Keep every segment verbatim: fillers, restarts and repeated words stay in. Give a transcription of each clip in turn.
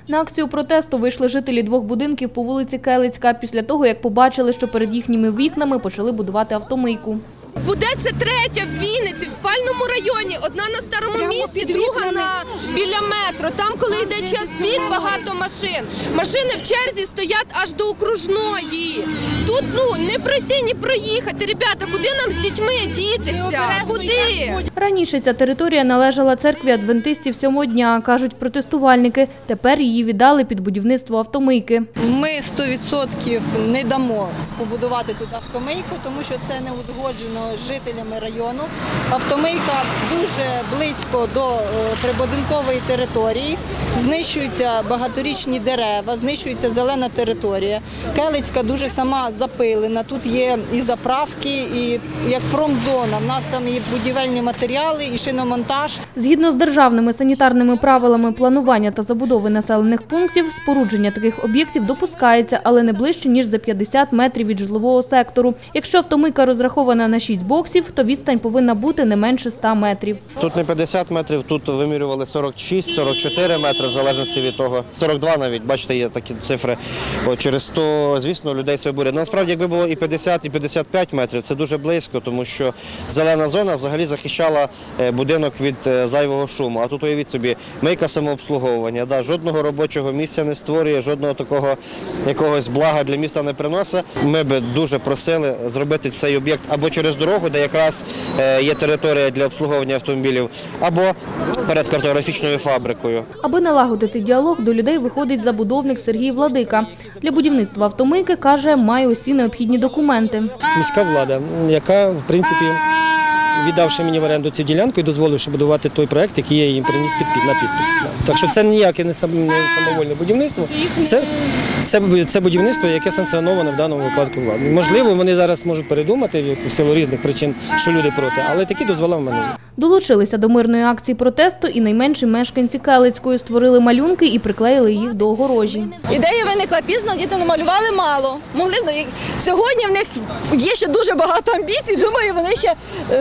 На акцію протесту вийшли жителі двох будинків по вулиці Келицька після того, як побачили, що перед їхніми вікнами почали будувати автомийку. Буде це третя в Вінниці, в спальному районі. Одна на Старому місті, друга на біля метро. Там, коли йде час пік, багато машин. Машини в черзі стоять аж до окружної. Тут ну не пройти, ні проїхати. Ребята, куди нам з дітьми дітися? Куди? Раніше ця територія належала церкві адвентистів сьомого дня, кажуть протестувальники. Тепер її віддали під будівництво автомийки. Ми сто відсотків не дамо побудувати тут автомийку, тому що це не узгоджено з жителями району. Автомийка дуже близько до прибудинкової території, знищуються багаторічні дерева, знищується зелена територія. Келицька дуже сама запилена, тут є і заправки, і як промзона, в нас там є будівельні матеріали, і шиномонтаж. Згідно з державними санітарними правилами планування та забудови населених пунктів, спорудження таких об'єктів допускається, але не ближче, ніж за п'ятдесят метрів від житлового сектору. Якщо автомийка розрахована на шість боксів, то відстань повинна бути не менше ста метрів. Тут не п'ятдесят метрів, тут вимірювали сорок шість - сорок чотири метри, в залежності від того. сорок два навіть, бачите, є такі цифри. От через то, звісно, людей це обурює. Насправді, якби було і п'ятдесят, і п'ятдесят п'ять метрів, це дуже близько, тому що зелена зона взагалі захищала будинок від зайвого шуму. А тут, уявіть собі, мийка самообслуговування. Да, жодного робочого місця не створює, жодного такого якогось блага для міста не приносить. Ми би дуже просили зробити цей об'єкт або через дорогу, де якраз є територія для обслуговування автомобілів, або перед картографічною фабрикою. Аби налагодити діалог, до людей виходить забудовник Сергій Владика. Для будівництва автомийки, каже, має усі необхідні документи. Міська влада, яка, в принципі, віддавши мені в оренду цю ділянку і дозволивши будувати той проєкт, який я їм приніс на підпис. Так що це ніяке не самовольне будівництво, це, це, це будівництво, яке санкціоноване в даному випадку владою. Можливо, вони зараз можуть передумати в силу різних причин, що люди проти, але такі дозволи в мене є. Долучилися до мирної акції протесту і найменші мешканці Келицької. Створили малюнки і приклеїли їх до огорожі. Ідея виникла пізно, діти намалювали мало. Могли, сьогодні в них є ще дуже багато амбіцій, думаю, вони ще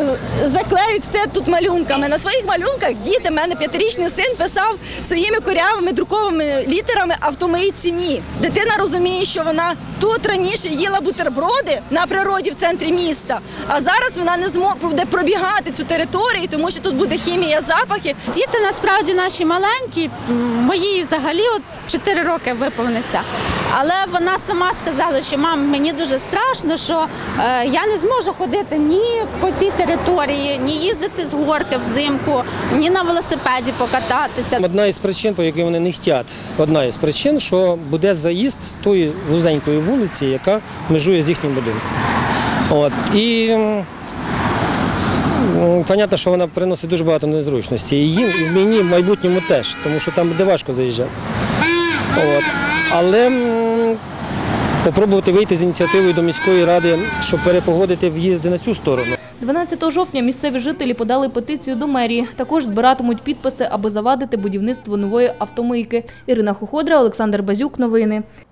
заклеють все тут малюнками. На своїх малюнках діти, в мене п'ятирічний син писав своїми корявими друкованими літерами «автомийці ні». Дитина розуміє, що вона тут раніше їла бутерброди на природі в центрі міста, а зараз вона не зможе пробігати цю територію, тому що тут буде хімія, запахи. Діти насправді наші маленькі, мої взагалі от чотири роки виповниться. Але вона сама сказала, що мам, мені дуже страшно, що е, я не зможу ходити ні по цій території, ні їздити з горки взимку, ні на велосипеді покататися. Одна із причин, по якій вони не хочуть, одна із причин, що буде заїзд з тої вузенької вулиці, яка межує з їхнім будинком. От. І понятно, що вона приносить дуже багато незручності. І їм, і мені в майбутньому теж, тому що там буде важко заїжджати. От. Але спробувати вийти з ініціативою до міської ради, щоб перепогодити в'їзди на цю сторону. дванадцятого жовтня місцеві жителі подали петицію до мерії. Також збиратимуть підписи, аби завадити будівництво нової автомийки. Ірина Хуходра, Олександр Базюк. Новини.